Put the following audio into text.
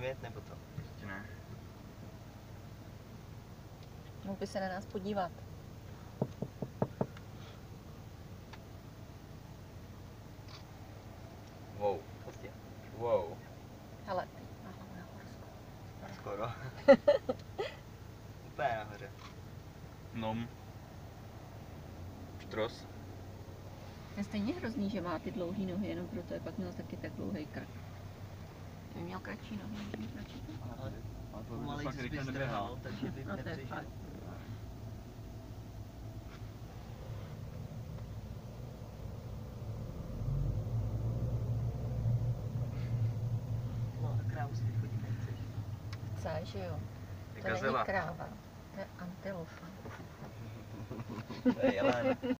jet nebo to? Ještě ne. Mohl by se na nás podívat. Wow. Pozdě. Wow. Hele, teď má hlavu nahoru skoro. Skoro. Úplně nahoře. Nom. Štros. Je stejně hrozný, že má ty dlouhé nohy, jenom proto je pak měl taky tak dlouhý krk. Kdyby měl kratší nohy, než mít kratší krk. Ale to pomalej fakt bys rychle zdrhal, neběhal. takže bych No to je nepřežil. fakt. No a krávu si vychodit nechceš. Chce, že jo? Je To není gazela. kráva, to je antilopa. To je jelen.